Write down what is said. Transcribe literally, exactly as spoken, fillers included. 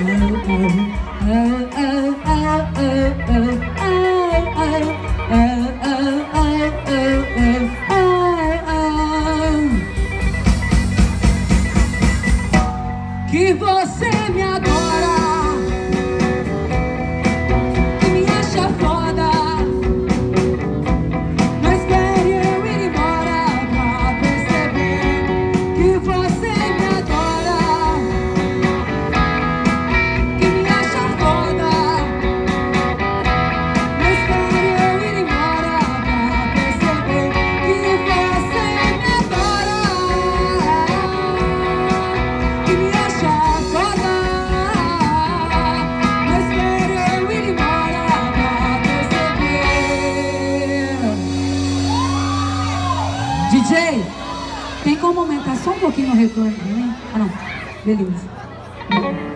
Que você me adora, que me acha foda. Não espere eu ir embora pra perceber que você me adora, que me acha foda. Não espere eu ir embora pra perceber que você me adora, que me acha foda. Não espere eu ir embora pra perceber. D J, tem como aumentar só um pouquinho o retorno? Ah não, beleza.